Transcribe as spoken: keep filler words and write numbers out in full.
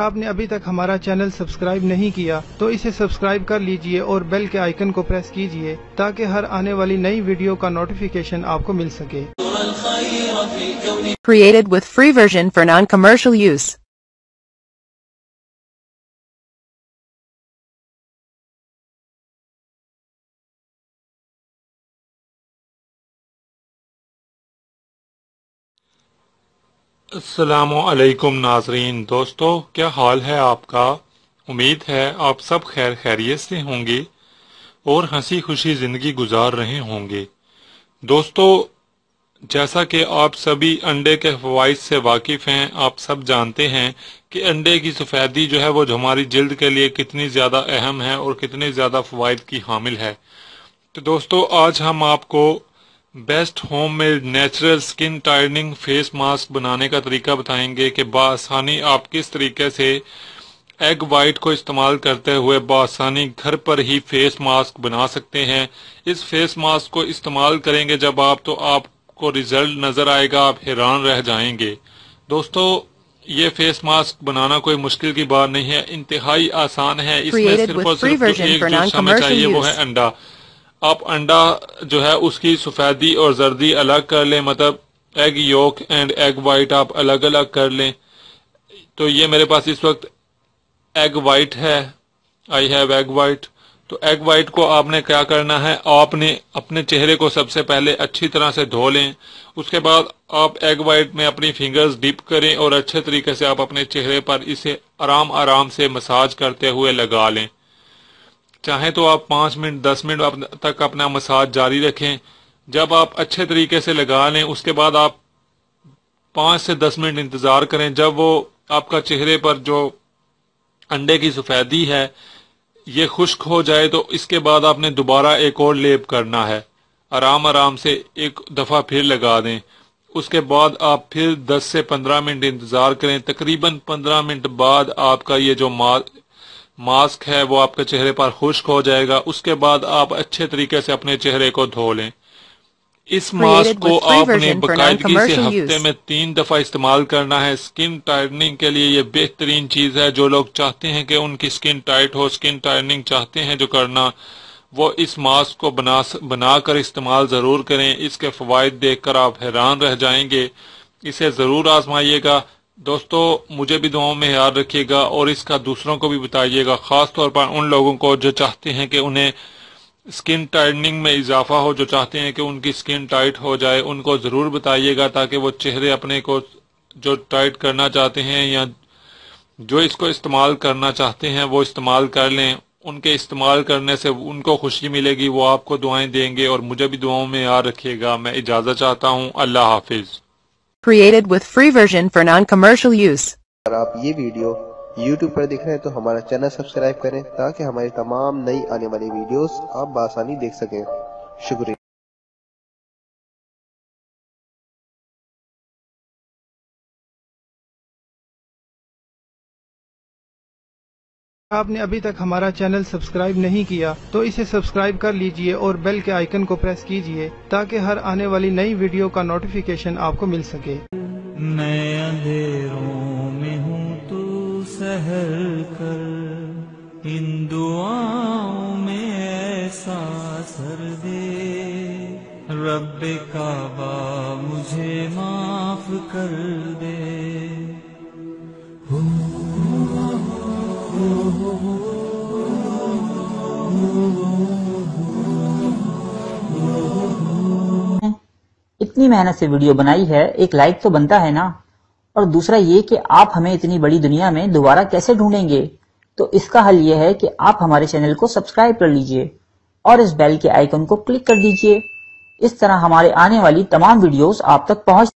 आपने अभी तक हमारा चैनल सब्सक्राइब नहीं किया तो इसे सब्सक्राइब कर लीजिए और बेल के आइकन को प्रेस कीजिए ताकि हर आने वाली नई वीडियो का नोटिफिकेशन आपको मिल सके। Created with free version for non-commercial use. अस्सलामु अलैकुम नाजरीन। दोस्तों, क्या हाल है आपका? उम्मीद है आप सब खैर खैरियत से होंगे और हंसी खुशी ज़िंदगी गुजार रहे होंगे। दोस्तों, जैसा कि आप सभी अंडे के फ़वाइद से वाकिफ़ हैं, आप सब जानते हैं कि अंडे की सफ़ेदी जो है वो जो हमारी जिल्द के लिए कितनी ज़्यादा अहम है और कितने ज़्यादा फ़वाइद की हामिल है। तो दोस्तों, आज हम आपको best home made natural skin tightening face mask बनाने का तरीका बताएंगे कि बआसानी आप किस तरीके से एग वाइट को इस्तेमाल करते हुए बआसानी घर पर ही फेस मास्क बना सकते हैं। इस फेस मास्क को इस्तेमाल करेंगे जब आप तो आपको रिजल्ट नजर आएगा, आप हैरान रह जाएंगे। दोस्तों, ये फेस मास्क बनाना कोई मुश्किल की बात नहीं है, इंतहाई आसान है। इसमें सिर्फ और सिर्फ एक चीज हमें चाहिए, वो है अंडा। आप अंडा जो है उसकी सफेदी और जर्दी अलग कर लें, मतलब egg yolk and egg white आप अलग अलग कर लें। तो ये मेरे पास इस वक्त एग वाइट है, आई हैव एग वाइट। तो एग वाइट को आपने क्या करना है, आपने अपने चेहरे को सबसे पहले अच्छी तरह से धो लें। उसके बाद आप एग वाइट में अपनी फिंगर्स डिप करें और अच्छे तरीके से आप अपने चेहरे पर इसे आराम आराम से मसाज करते हुए लगा लें। चाहे तो आप पाँच मिनट दस मिनट तक अपना मसाज जारी रखें। जब आप अच्छे तरीके से लगा लें उसके बाद आप पाँच से दस मिनट इंतज़ार करें। जब वो आपका चेहरे पर जो अंडे की सफ़ेदी है ये खुश्क हो जाए तो इसके बाद आपने दोबारा एक और लेप करना है। आराम आराम से एक दफ़ा फिर लगा दें। उसके बाद आप फिर दस से पंद्रह मिनट इंतज़ार करें। तकरीबन पंद्रह मिनट बाद आपका ये जो मा मास्क है वो आपके चेहरे पर खुश्क हो जाएगा। उसके बाद आप अच्छे तरीके से अपने चेहरे को धो लें। इस मास्क को आपने बाकायदगी से हफ्ते में तीन दफा इस्तेमाल करना है। स्किन टाइटनिंग के लिए ये बेहतरीन चीज है। जो लोग चाहते हैं कि उनकी स्किन टाइट हो, स्किन टाइटनिंग चाहते हैं जो करना, वो इस मास्क को बना बनाकर इस्तेमाल जरूर करें। इसके फवायद देखकर आप हैरान रह जाएंगे। इसे जरूर आजमाइएगा। दोस्तों, मुझे भी दुआओं में याद रखिएगा और इसका दूसरों को भी बताइएगा, खास तौर पर उन लोगों को जो चाहते हैं कि उन्हें स्किन टाइटनिंग में इजाफा हो, जो चाहते हैं कि उनकी स्किन टाइट हो जाए, उनको जरूर बताइएगा ताकि वो चेहरे अपने को जो टाइट करना चाहते हैं या जो इसको इस्तेमाल करना चाहते हैं वो इस्तेमाल कर लें। उनके इस्तेमाल करने से उनको खुशी मिलेगी, वो आपको दुआएं देंगे और मुझे भी दुआओं में याद रखिएगा। मैं इजाजत चाहता हूँ। अल्लाह हाफिज। Created with free version for non-commercial use. अगर आप ये वीडियो YouTube पर देख रहे हैं तो हमारा चैनल सब्सक्राइब करें ताकि हमारी तमाम नई आने वाली वीडियोस आप बआसानी देख सकें। शुक्रिया। आपने अभी तक हमारा चैनल सब्सक्राइब नहीं किया तो इसे सब्सक्राइब कर लीजिए और बेल के आइकन को प्रेस कीजिए ताकि हर आने वाली नई वीडियो का नोटिफिकेशन आपको मिल सके। मैं अंधेरों में हूँ तू सहल कर, इन दुआओं में ऐसा असर दे, रब्बे काबा मुझे माफ कर दे। इतनी मेहनत से वीडियो बनाई है, एक लाइक तो बनता है ना। और दूसरा ये कि आप हमें इतनी बड़ी दुनिया में दोबारा कैसे ढूंढेंगे, तो इसका हल ये है कि आप हमारे चैनल को सब्सक्राइब कर लीजिए और इस बेल के आइकन को क्लिक कर दीजिए। इस तरह हमारे आने वाली तमाम वीडियोस आप तक पहुंच